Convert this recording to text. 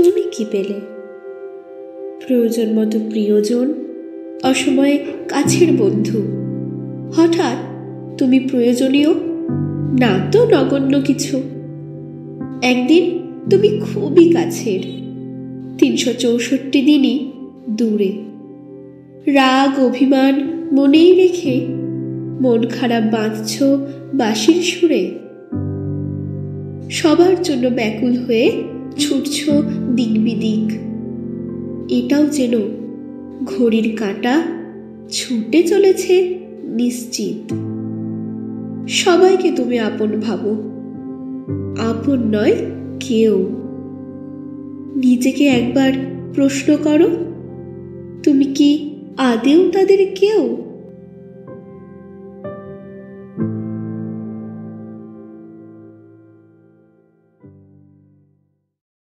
তুমি কি পেলে? প্রয়োজন মতো প্রিয়জন, অসময়ে কাছের বন্ধু। হঠাৎ তুমি প্রয়োজনীয়, না তো নগণ্য কিছু। একদিন তুমি খুবই কাছের, 364 দিনই দূরে। রাগ অভিমান মনেই রেখে মন খারাপ বাঁধছ বাঁশির সুরে। সবার জন্য ব্যাকুল হয়ে ছুটছ দিক বিদিক। এটাও যেন ঘড়ির কাঁটা ছুটে চলেছে নিশ্চিত। সবাইকে তুমি আপন ভাবো, আপন নয় কেউ। নিজেকে একবার প্রশ্ন করো, তুমি কি আদেও তাদের কেউ?